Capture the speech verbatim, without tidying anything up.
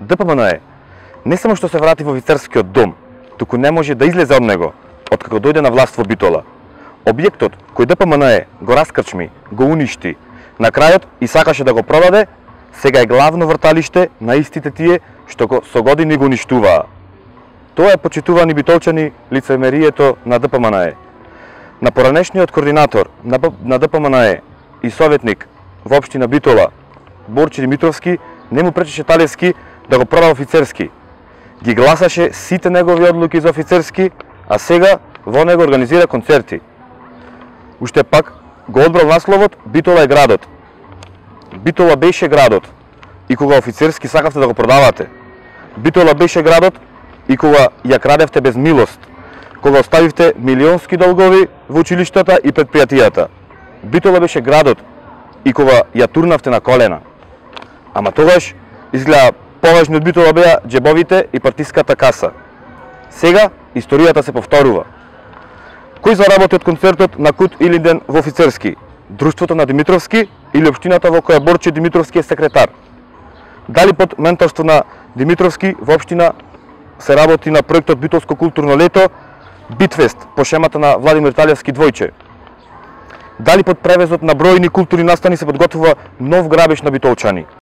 ДПМНЕ не само што се врати во офицерскиот дом, туку не може да излезе од него, откако дојде на власт во Битола. Објектот кој ДПМНЕ го раскрчми, го уништи, на крајот и сакаше да го продаде, сега е главно врталиште на истите тие што го со години го уништуваа. Тоа е, почитувани битолчани, лицемерието на ДПМНЕ. На поранешниот координатор на ДПМНЕ и советник во општина Битола, Борче Димитровски, не му пречеше Талевски да го прода офицерски. Ги гласаше сите негови одлуки за офицерски, а сега во него организира концерти. Уште пак го одбрал насловот Битола е градот. Битола беше градот и кога офицерски сакавте да го продавате. Битола беше градот и кога ја крадевте без милост, кога оставивте милионски долгови во училиштата и предпријатијата. Битола беше градот и кога ја турнавте на колена. Ама тогаш изгледа поважни од Битола беа џебовите и партиската каса. Сега историјата се повторува. Кој заработи од концертот на Кут Илинден во офицерски? Друштвото на Димитровски или општината во која Борче Димитровски е секретар? Дали под менторство на Димитровски во општина се работи на проектот Битолско културно лето, Битфест по шемата на Владимир Талевски Двојче? Дали под превезот на бројни културни настани се подготвува нов грабеж на битолчани?